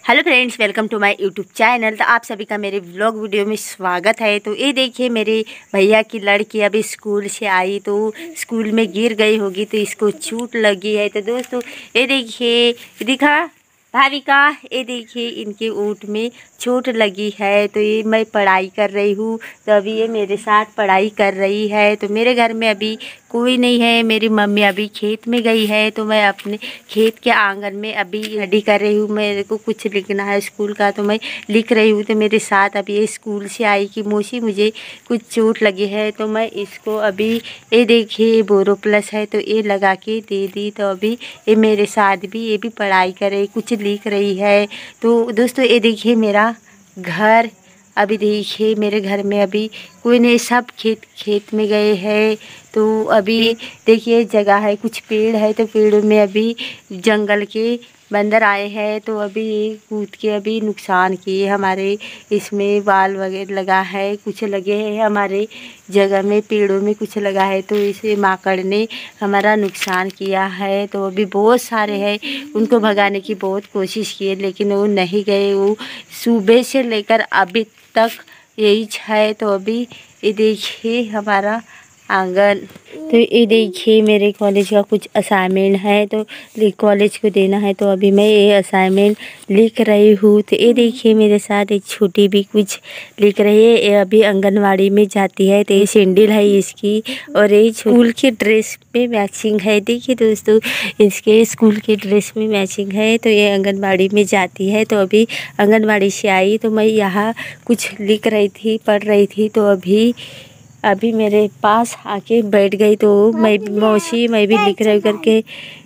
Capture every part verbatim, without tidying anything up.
Hello friends, welcome to my YouTube channel. तो आप सभी का मेरे व्लॉग वीडियो में स्वागत है। तो ये देखिए, मेरे भैया की लड़की अभी स्कूल से आई तो स्कूल में गिर गई होगी तो इसको चोट लगी है। तो दोस्तों ये देखिए, दिखा भाविका, ये देखिए इनके ऊँट में चोट लगी है। तो ये मैं पढ़ाई कर रही हूँ तो अभी ये मेरे साथ पढ़ाई कर रही है। तो मेरे घर में अभी कोई नहीं है, मेरी मम्मी अभी खेत में गई है। तो मैं अपने खेत के आंगन में अभी स्टडी कर रही हूँ। मेरे को कुछ लिखना है स्कूल का तो मैं लिख रही हूँ। तो मेरे साथ अभी ये स्कूल से आई कि मौसी मुझे कुछ चोट लगी है तो मैं इसको अभी ये देखिए बोरो प्लस है तो ये लगा के दे दी। तो अभी ये मेरे साथ भी ये भी पढ़ाई कर रही, कुछ लिख रही है। तो दोस्तों ये देखिए मेरा घर, अभी देखिए मेरे घर में अभी कोई नहीं, सब खेत खेत में गए हैं। तो अभी देखिए जगह है, कुछ पेड़ है तो पेड़ों में अभी जंगल के बंदर आए हैं तो अभी कूद के अभी नुकसान किए। हमारे इसमें बाल वगैरह लगा है, कुछ लगे हैं हमारे जगह में, पेड़ों में कुछ लगा है तो इसे माकड़ ने हमारा नुकसान किया है। तो अभी बहुत सारे हैं, उनको भगाने की बहुत कोशिश की लेकिन वो नहीं गए। वो सुबह से लेकर अभी तक यही है। तो अभी ये देखिए हमारा आंगन, तो ये देखिए मेरे कॉलेज का कुछ असाइनमेंट है तो कॉलेज को देना है। तो अभी मैं ये असाइनमेंट लिख रही हूँ। तो ये देखिए मेरे साथ एक छोटी भी कुछ लिख रही है। ये अभी आंगनवाड़ी में जाती है। तो ये सैंडल है इसकी और ये स्कूल की ड्रेस में मैचिंग है। देखिए दोस्तों, इसके स्कूल की ड्रेस में मैचिंग है। तो ये आंगनवाड़ी में जाती है। तो अभी आंगनवाड़ी से आई तो मैं यहाँ कुछ लिख रही थी, पढ़ रही थी। तो अभी अभी मेरे पास आके बैठ गई। तो मैं मौसी मैं भी लिख रही करके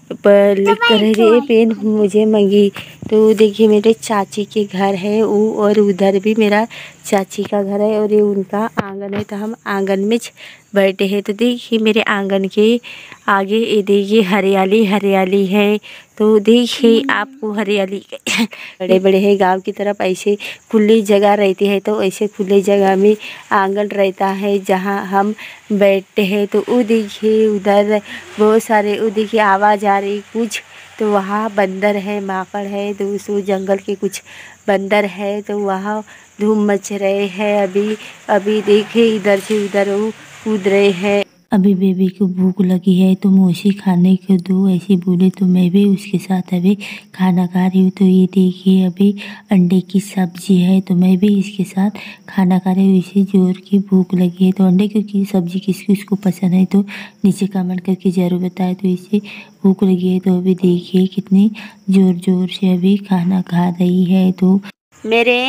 लिख कर रही, पेन मुझे मंगी। तो देखिए मेरे चाची के घर है वो, और उधर भी मेरा चाची का घर है और ये उनका आंगन है। तो हम आंगन में बैठे हैं। तो देखिए मेरे आंगन के आगे ये देखिए हरियाली हरियाली है। तो देखिए आपको हरियाली बड़े बड़े है, गांव की तरफ ऐसे खुली जगह रहती है तो ऐसे खुली जगह में आंगन रहता है जहां हम बैठते हैं। तो वो देखिए उधर बहुत सारे, वो देखिए आवाज़ आ रही कुछ, तो वहाँ बंदर है, माकड़ है। तो उस जंगल के कुछ बंदर है तो वहाँ धूम मच रहे हैं। अभी अभी देखिए इधर से उधर वो कूद रहे हैं। अभी बेबी को भूख लगी है तो मौसी खाने को दो ऐसे बोले तो मैं भी उसके साथ अभी खाना खा रही हूँ। तो ये देखिए अभी अंडे की सब्जी है तो मैं भी इसके साथ खाना खा रही हूँ। इसे जोर की भूख लगी है। तो अंडे की सब्जी किस किसको पसंद है तो नीचे कमेंट करके ज़रूर बताएं। तो इसे भूख लगी है तो अभी देखिए कितनी ज़ोर ज़ोर से अभी खाना खा रही है। तो मेरे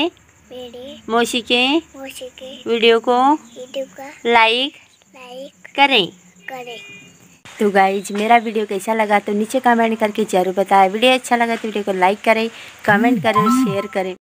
मौसी के वीडियो को लाइक करें करें तो गाइज मेरा वीडियो कैसा लगा तो नीचे कमेंट करके जरूर बताएं। वीडियो अच्छा लगा तो वीडियो को लाइक करें, कमेंट करें और शेयर करें।